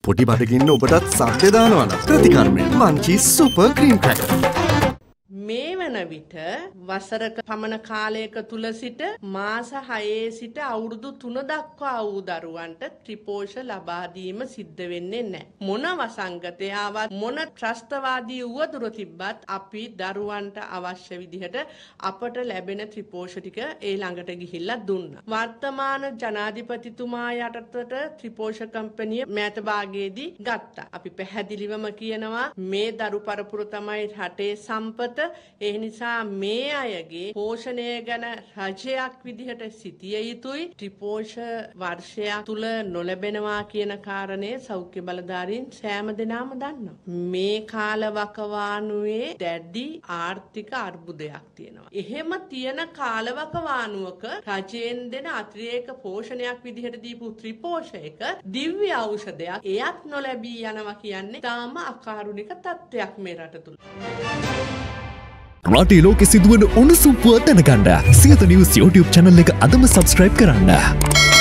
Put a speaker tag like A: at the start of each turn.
A: පොටි බඩගින්න ඔබටත් සද්ද දානවා නම් ප්‍රතිකර්මය මංචි සුපර් ක්‍රීම් ක්‍රැකර්.
B: මේ වන විට වසරක පමණ කාලයක තුල සිට මාස 6 සිට අවුරුදු 3 දක්වා වූ දරුවන්ට ත්‍රිපෝෂ ලබා දීම සිද්ධ වෙන්නේ නැහැ. මොන වසංගතයාවත් මොන ත්‍රස්තවාදී උවදුර තිබ්බත් අපි දරුවන්ට අවශ්‍ය විදිහට අපට ලැබෙන ත්‍රිපෝෂ ටික ඒ ළඟට ගිහිල්ලා දුන්නා. වර්තමාන ජනාධිපතිතුමා යටතට ත්‍රිපෝෂ කම්පැනි මෑත භාගයේදී ගත්තා. අපි පැහැදිලිවම කියනවා මේ දරු පරපුර තමයි රටේ සම්පත. ඒ නිසා මේ අයගේ පෝෂණය ගැන රජයක් විදිහට සිටිය යුතුයි. ත්‍රිපෝෂ වර්ෂයක් තුල නොලැබෙනවා කියන කාරණය සෞඛ්‍ය බලධාරීන් සෑම දෙනාම දන්නවා. මේ කාලවකවානුවේ දැඩි ආර්ථික අර්බුදයක් තියෙනවා. එහෙම තියෙන කාලවකවානුවක රජයෙන් දෙන අතිරේක පෝෂණයක් විදිහට දීපු ත්‍රිපෝෂයක දිව්‍ය ඖෂධයක් එයත් නොලැබී යනවා කියන්නේ තාම අකාරුණික තත්ත්වයක් මේ රට තුල.
C: රටේ ලෝකෙ සිදුවන උණුසුම් පුවත් දැනගන්න සියත නිවුස් YouTube channel එක අදම subscribe කරන්න.